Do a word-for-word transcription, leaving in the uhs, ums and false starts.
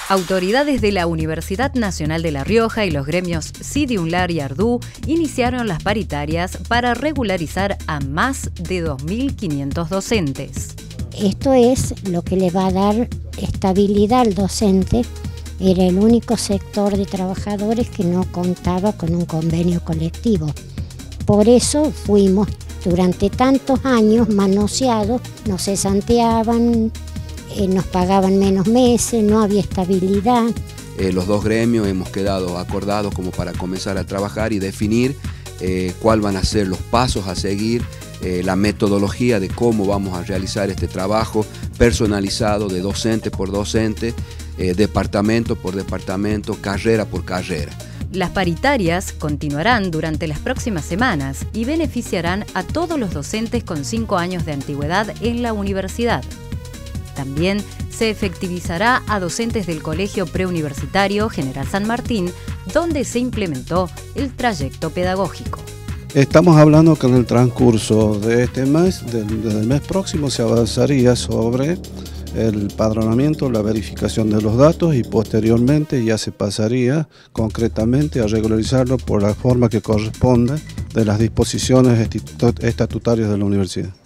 Autoridades de la Universidad Nacional de La Rioja y los gremios Sidiunlar y Ardú iniciaron las paritarias para regularizar a más de dos mil quinientos docentes. Esto es lo que le va a dar estabilidad al docente. Era el único sector de trabajadores que no contaba con un convenio colectivo. Por eso fuimos durante tantos años manoseados, nos cesanteaban, eh, nos pagaban menos meses, no había estabilidad. Eh, los dos gremios hemos quedado acordados como para comenzar a trabajar y definir eh, cuáles van a ser los pasos a seguir, eh, la metodología de cómo vamos a realizar este trabajo personalizado de docente por docente, eh, departamento por departamento, carrera por carrera. Las paritarias continuarán durante las próximas semanas y beneficiarán a todos los docentes con cinco años de antigüedad en la universidad. También se efectivizará a docentes del Colegio Preuniversitario General San Martín, donde se implementó el trayecto pedagógico. Estamos hablando que en el transcurso de este mes, del, del mes próximo, se avanzaría sobre el padronamiento, la verificación de los datos y posteriormente ya se pasaría concretamente a regularizarlo por la forma que corresponde de las disposiciones estatutarias de la universidad.